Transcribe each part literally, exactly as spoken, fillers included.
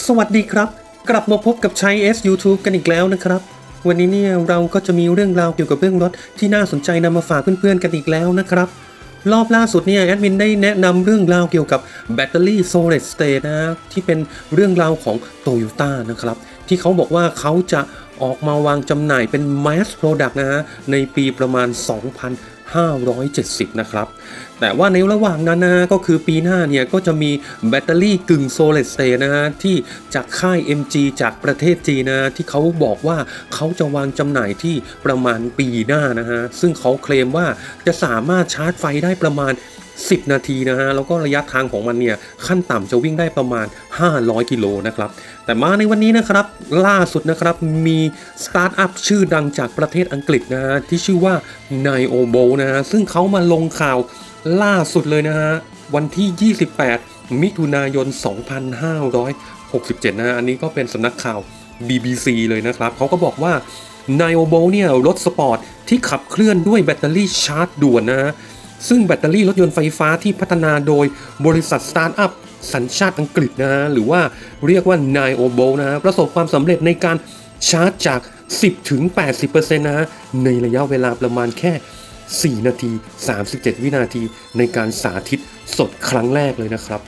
สวัสดีครับกลับมาพบกับชัย เอส ยูทูบ กันอีกแล้วนะครับวันนี้เนี่ยเราก็จะมีเรื่องราวเกี่ยวกับเรื่องรถที่น่าสนใจนำมาฝากเพื่อนๆกันอีกแล้วนะครับรอบล่าสุดเนี่ยแอดมินได้แนะนำเรื่องราวเกี่ยวกับแบตเตอรี่ Solid State นะที่เป็นเรื่องราวของ Toyota นะครับที่เขาบอกว่าเขาจะออกมาวางจำหน่ายเป็น Mass Product นะฮะในปีประมาณ สองพันห้าร้อยเจ็ดสิบ นะครับแต่ว่าในระหว่างนั้นนะก็คือปีหน้าเนี่ยก็จะมีแบตเตอรี่กึ่ง Solid State นะฮะที่จากค่าย เอ็ม จี จากประเทศจีนนะที่เขาบอกว่าเขาจะวางจำหน่ายที่ประมาณปีหน้านะฮะซึ่งเขาเคลมว่าจะสามารถชาร์จไฟได้ประมาณสิบนาทีนะฮะแล้วก็ระยะทางของมันเนี่ยขั้นต่ำจะวิ่งได้ประมาณห้าร้อยกิโลนะครับแต่มาในวันนี้นะครับล่าสุดนะครับมีสตาร์ทอัพชื่อดังจากประเทศอังกฤษนะฮะที่ชื่อว่า Niobo นะฮะซึ่งเขามาลงข่าวล่าสุดเลยนะฮะวันที่ยี่สิบแปดมิถุนายนสองพันห้าร้อยหกสิบเจ็ดนะฮะอันนี้ก็เป็นสำนักข่าว บี บี ซี เลยนะครับเขาก็บอกว่า Niobo เนี่ยรถสปอร์ตที่ขับเคลื่อนด้วยแบตเตอรี่ชาร์จด่วนนะฮะซึ่งแบตเตอรี่รถยนต์ไฟฟ้าที่พัฒนาโดยบริษัทสตาร์ทอัพสัญชาติอังกฤษนะฮะหรือว่าเรียกว่า Niobo นะฮะประสบความสำเร็จในการชาร์จจาก สิบถึงแปดสิบเปอร์เซ็นต์ นะฮะในระยะเวลาประมาณแค่สี่นาทีสามสิบเจ็ดวินาทีในการสาธิตสดครั้งแรกเลยนะครับ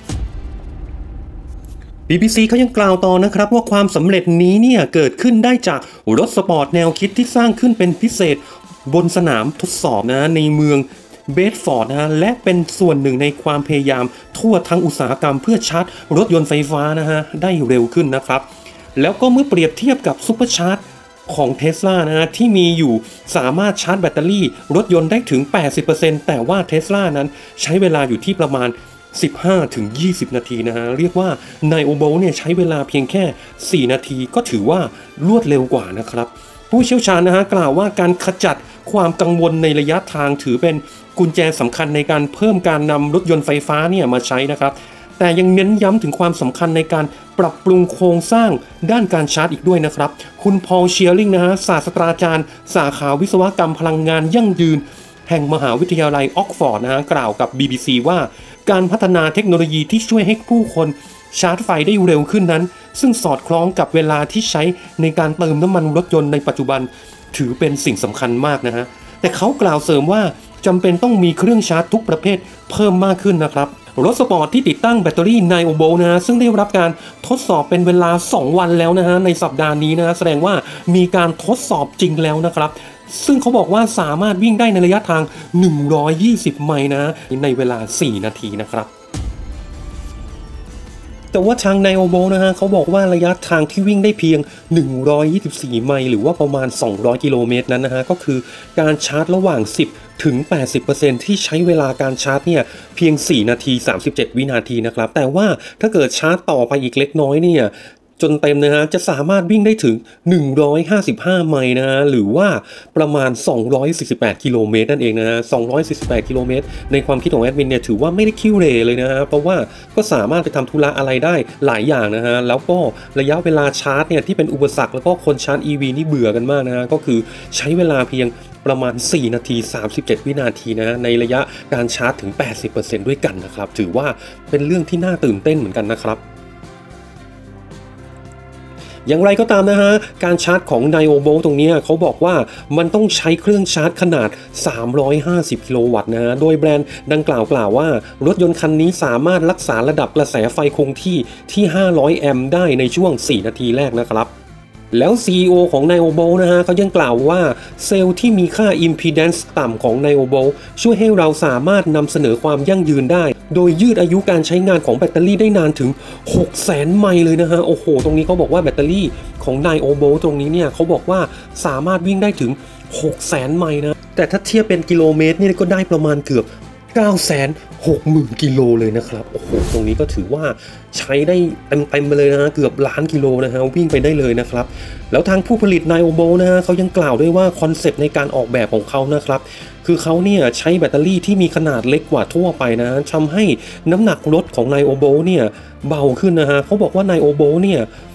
บี บี ซี เขายังกล่าวต่อนะครับว่าความสำเร็จนี้เนี่ยเกิดขึ้นได้จากรถสปอร์ตแนวคิดที่สร้างขึ้นเป็นพิเศษบนสนามทดสอบนะในเมืองเบดฟอร์ดนะฮะและเป็นส่วนหนึ่งในความพยายามทั่วทั้งอุตสาหกรรมเพื่อชาร์จรถยนต์ไฟฟ้านะฮะได้เร็วขึ้นนะครับแล้วก็เมื่อเปรียบเทียบกับซุปเปอร์ชาร์จของ Tesla นะฮะที่มีอยู่สามารถชาร์จแบตเตอรี่รถยนต์ได้ถึง แปดสิบเปอร์เซ็นต์ แต่ว่า Tesla นั้นใช้เวลาอยู่ที่ประมาณ สิบห้าถึงยี่สิบ นาทีนะฮะเรียกว่า Niobo เนี่ยใช้เวลาเพียงแค่สี่นาทีก็ถือว่ารวดเร็วกว่านะครับผู้เชี่ยวชาญนะฮะกล่าวว่าการขจัดความกังวลในระยะทางถือเป็นกุญแจสำคัญในการเพิ่มการนำรถยนต์ไฟฟ้าเนี่ยมาใช้นะครับแต่ยังเน้นย้ำถึงความสำคัญในการปรับปรุงโครงสร้างด้านการชาร์จอีกด้วยนะครับคุณพอลเชียริงนะฮะศาสตราจารย์สาขาวิศวกรรมพลังงานยั่งยืนแห่งมหาวิทยาลัยออกฟอร์ดนะฮะกล่าวกับ บี บี ซี ว่าการพัฒนาเทคโนโลยีที่ช่วยให้ผู้คนชาร์จไฟได้เร็วขึ้นนั้นซึ่งสอดคล้องกับเวลาที่ใช้ในการเติมน้ำมันรถยนต์ในปัจจุบันถือเป็นสิ่งสำคัญมากนะฮะแต่เขากล่าวเสริมว่าจำเป็นต้องมีเครื่องชาร์จทุกประเภทเพิ่มมากขึ้นนะครับรถสปอร์ตที่ติดตั้งแบตเตอรี่ Niobo นะฮะซึ่งได้รับการทดสอบเป็นเวลาสองวันแล้วนะฮะในสัปดาห์นี้นะฮะแสดงว่ามีการทดสอบจริงแล้วนะครับซึ่งเขาบอกว่าสามารถวิ่งได้ในระยะทางหนึ่งร้อยยี่สิบไมล์นะในเวลาสี่นาทีนะครับแต่ว่าทาง Niobo นะฮะเขาบอกว่าระยะทางที่วิ่งได้เพียงหนึ่งร้อยยี่สิบสี่ไมล์หรือว่าประมาณสองร้อยกิโลเมตรนั้นนะฮะก็คือการชาร์จระหว่างสิบถึง แปดสิบเปอร์เซ็นต์ ที่ใช้เวลาการชาร์จเนี่ยเพียงสี่นาทีสามสิบเจ็ดวินาทีนะครับแต่ว่าถ้าเกิดชาร์จต่อไปอีกเล็กน้อยเนี่ยจนเต็มนะฮะจะสามารถวิ่งได้ถึงหนึ่งร้อยห้าสิบห้าไมล์นะฮะหรือว่าประมาณสองร้อยสี่สิบแปดกิโลเมตรนั่นเองนะฮะสองร้อยสี่สิบแปดกิโลเมตรในความคิดของแอดมินเนี่ยถือว่าไม่ได้คิวเรเลยนะฮะเพราะว่าก็สามารถไปทำธุระอะไรได้หลายอย่างนะฮะแล้วก็ระยะเวลาชาร์จเนี่ยที่เป็นอุปสรรคแล้วก็คนชาร์จ อี วี นี่เบื่อกันมากนะฮะก็คือใช้เวลาเพียงประมาณสี่นาทีสามสิบเจ็ดวินาทีนะในระยะการชาร์จถึง แปดสิบเปอร์เซ็นต์ ด้วยกันนะครับถือว่าเป็นเรื่องที่น่าตื่นเต้นเหมือนกันนะครับอย่างไรก็ตามนะฮะการชาร์จของ Niobo ตรงนี้เขาบอกว่ามันต้องใช้เครื่องชาร์จขนาดสามร้อยห้าสิบกิโลวัตต์นะฮะโดยแบรนด์ดังกล่าวกล่าวว่ารถยนต์คันนี้สามารถรักษาระดับกระแสไฟคงที่ที่ห้าร้อยแอมป์ได้ในช่วงสี่นาทีแรกนะครับแล้ว ซี อี โอ ของ Niobo นะฮะเขายังกล่าวว่าเซลล์ที่มีค่า Impedance ต่ำของ Niobo ช่วยให้เราสามารถนำเสนอความยั่งยืนได้โดยยืดอายุการใช้งานของแบตเตอรี่ได้นานถึง หกแสน ไมล์เลยนะฮะโอ้โหตรงนี้เขาบอกว่าแบตเตอรี่ของ Niobo ตรงนี้เนี่ยเขาบอกว่าสามารถวิ่งได้ถึง หกแสน ไมล์นะแต่ถ้าเทียบเป็นกิโลเมตรนี่ก็ได้ประมาณเกือบเก้าแสนหกหมื่นกิโลเลยนะครับโอ้โหตรงนี้ก็ถือว่าใช้ได้เต็มๆไปเลยนะฮะเกือบล้านกิโลนะฮะวิ่งไปได้เลยนะครับแล้วทางผู้ผลิต Niobo นะฮะเขายังกล่าวด้วยว่าคอนเซปต์ในการออกแบบของเขานะครับคือเขาเนี่ยใช้แบตเตอรี่ที่มีขนาดเล็กกว่าทั่วไปนะทำให้น้ำหนักรถของ Niobo เนี่ยเบาขึ้นนะฮะเขาบอกว่า Niobo เนี่ย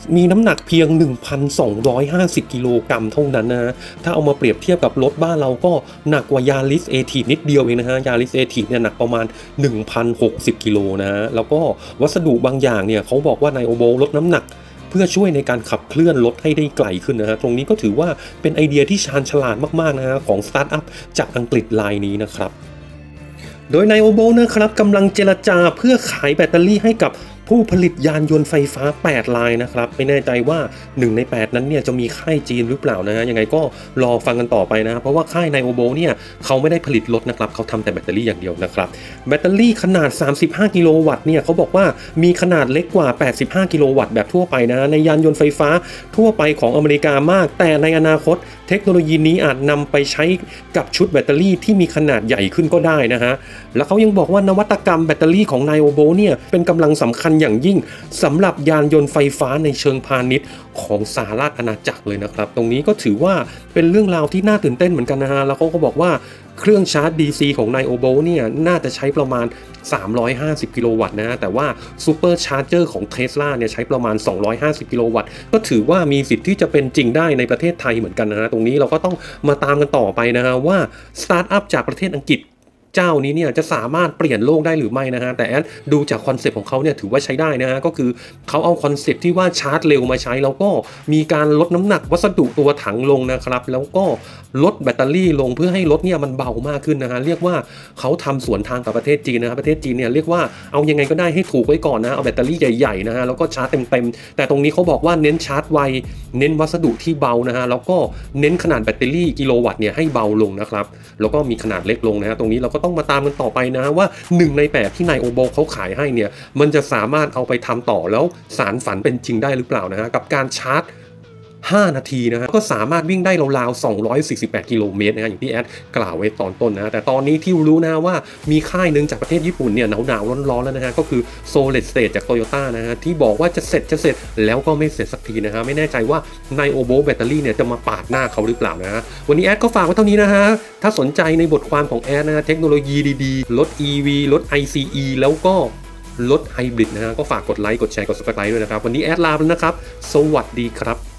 มีน้ำหนักเพียง หนึ่งพันสองร้อยห้าสิบ กิโลกรัมเท่านั้นนะถ้าเอามาเปรียบเทียบกับรถบ้านเราก็หนักกว่ายาริสเอทีฟนิดเดียวเองนะฮะยาริสเอทีฟเนี่ยหนักประมาณ หนึ่งพันหกสิบ กิโลนะฮะแล้วก็วัสดุบางอย่างเนี่ยเขาบอกว่าไนโอโบลดน้ำหนักเพื่อช่วยในการขับเคลื่อนรถให้ได้ไกลขึ้นนะฮะตรงนี้ก็ถือว่าเป็นไอเดียที่ชาญฉลาดมากๆนะฮะของสตาร์ทอัพจากอังกฤษรายนี้นะครับโดยไนโอโบนะครับกำลังเจรจาเพื่อขายแบตเตอรี่ให้กับผู้ผลิตยานยนต์ไฟฟ้าแปดรายนะครับไม่แน่ใจว่าหนึ่งในแปดนั้นเนี่ยจะมีค่ายจีนหรือเปล่านะฮะยังไงก็รอฟังกันต่อไปนะเพราะว่าค่ายไนโอโบเนี่ยเขาไม่ได้ผลิตรถนะครับเขาทำแต่แบตเตอรี่อย่างเดียวนะครับแบตเตอรี่ขนาดสามสิบห้ากิโลวัตต์เนี่ยเขาบอกว่ามีขนาดเล็กกว่าแปดสิบห้ากิโลวัตต์แบบทั่วไปนะในยานยนต์ไฟฟ้าทั่วไปของอเมริกามากแต่ในอนาคตเทคโนโลยีนี้อาจนำไปใช้กับชุดแบตเตอรี่ที่มีขนาดใหญ่ขึ้นก็ได้นะฮะแล้วเขายังบอกว่านวัตกรรมแบตเตอรี่ของไนโอโบเนี่ยเป็นกำลังสำคัญอย่างยิ่งสำหรับยานยนต์ไฟฟ้าในเชิงพาณิชย์ของสหราชอาณาจักรเลยนะครับตรงนี้ก็ถือว่าเป็นเรื่องราวที่น่าตื่นเต้นเหมือนกันนะฮะแล้วเขาก็บอกว่าเครื่องชาร์จ ดี ซี ของไนโอโบเนี่ยน่าจะใช้ประมาณสามร้อยห้าสิบกิโลวัตต์นะฮะแต่ว่าซูเปอร์ชาร์เจอร์ของ Tesla เนี่ยใช้ประมาณสองร้อยห้าสิบกิโลวัตต์ก็ถือว่ามีสิทธิ์ที่จะเป็นจริงได้ในประเทศไทยเหมือนกันนะฮะตรงนี้เราก็ต้องมาตามกันต่อไปนะฮะว่าสตาร์ทอัพจากประเทศอังกฤษเจ้านี้เนี่ยจะสามารถเปลี่ยนโลกได้หรือไม่นะฮะแต่แอดดูจากคอนเซปต์ของเขาเนี่ยถือว่าใช้ได้นะฮะก็คือเขาเอาคอนเซปต์ที่ว่าชาร์จเร็วมาใช้แล้วก็มีการลดน้ำหนักวัสดุตัวถังลงนะครับแล้วก็ลดแบตเตอรี่ลงเพื่อให้รถเนี่ยมันเบามากขึ้นนะฮะเรียกว่าเขาทำสวนทางกับประเทศจีนนะครับประเทศจีนเนี่ยเรียกว่าเอายังไงก็ได้ให้ถูกไว้ก่อนนะเอาแบตเตอรี่ใหญ่ๆนะฮะแล้วก็ชาร์จเต็มๆแต่ตรงนี้เขาบอกว่าเน้นชาร์จไวเน้นวัสดุที่เบานะฮะแล้วก็เน้นขนาดแบตเตอรี่กิโลวัตต์เนี่ยให้เบาลงนะครับแล้วก็มีขนาดเล็กลงนะฮะตรงนี้เราก็ต้องมาตามกันต่อไปนะว่าหนึ่งในแปดที่นายโอโบเขาขายให้เนี่ยมันจะสามารถเอาไปทำต่อแล้วสารฝันเป็นจริงได้หรือเปล่านะฮะกับการชาร์จห้านาทีนะฮะก็สามารถวิ่งได้ราวๆสองร้อยสี่สิบแปดกิโลเมตรนะฮะอย่างที่แอดกล่าวไว้ตอนต้นนะแต่ตอนนี้ที่รู้นะว่ามีค่ายหนึ่งจากประเทศญี่ปุ่นเนี่ยหนาวๆร้อนๆแล้วนะฮะก็คือ Solid State จาก Toyota นะฮะที่บอกว่าจะเสร็จจะเสร็จแล้วก็ไม่เสร็จสักทีนะฮะไม่แน่ใจว่าในโอโบแบตเตอรี่เนี่ยจะมาปาดหน้าเขาหรือเปล่านะฮะวันนี้แอดก็ฝากไว้เท่านี้นะฮะถ้าสนใจในบทความของแอดนะฮะเทคโนโลยีดีๆรถ อี วี รถ ไอ ซี อี แล้วก็รถไฮบริดนะฮะก็ฝากกดไลค์กดแชร์กด Subscribe ด้วยนะครับวันนี้แอดลาแล้วนะครับสวัสดีครับ